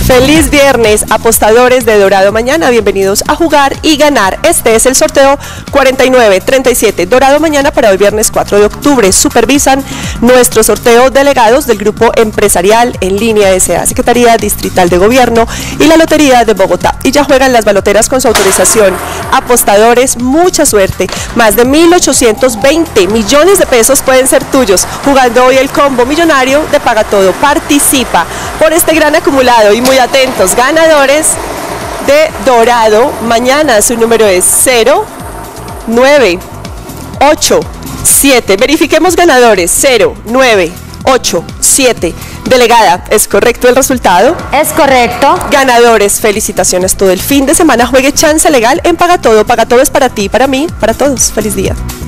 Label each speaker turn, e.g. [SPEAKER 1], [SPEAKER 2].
[SPEAKER 1] Feliz viernes, apostadores de Dorado Mañana, bienvenidos a jugar y ganar. Este es el sorteo 4937 Dorado Mañana para hoy viernes 4 de octubre. Supervisan nuestro sorteo delegados del Grupo Empresarial en Línea S.A., Secretaría Distrital de Gobierno y la Lotería de Bogotá. Y ya juegan las baloteras con su autorización. Apostadores, mucha suerte. Más de 1.820 millones de pesos pueden ser tuyos. Jugando hoy el combo millonario de Paga Todo. Participa por este gran acumulado y muy atentos, ganadores de Dorado Mañana. Su número es 0987. Verifiquemos ganadores. 0987. Delegada, ¿es correcto el resultado?
[SPEAKER 2] Es correcto.
[SPEAKER 1] Ganadores, felicitaciones. Todo el fin de semana juegue chance legal en Paga Todo. Paga Todo es para ti, para mí, para todos. Feliz día.